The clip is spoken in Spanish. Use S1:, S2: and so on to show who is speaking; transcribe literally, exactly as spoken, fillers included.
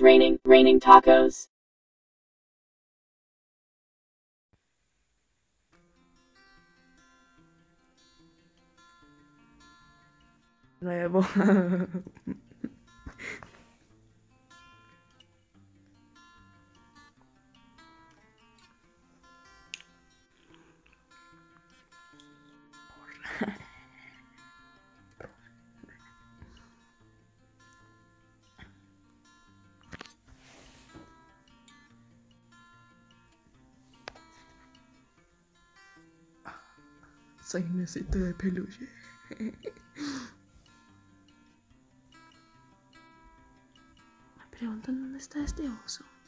S1: raining, raining tacos.
S2: Nuevo. Soy un osito de peluche. Me preguntan dónde está este oso.